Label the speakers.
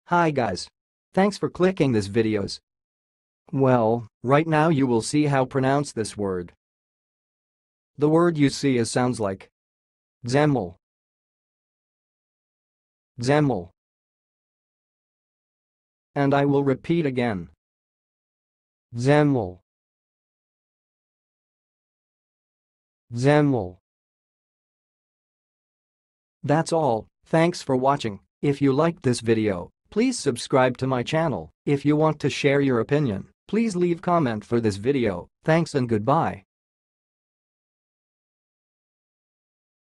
Speaker 1: Hi guys. Thanks for clicking this videos. Well, right now you will see how pronounce this word. The word you see is sounds like dzemil, dzemil. And I will repeat again. Dzemil, dzemil. That's all, thanks for watching. If you liked this video, please subscribe to my channel. If you want to share your opinion, please leave comment for this video. Thanks and goodbye.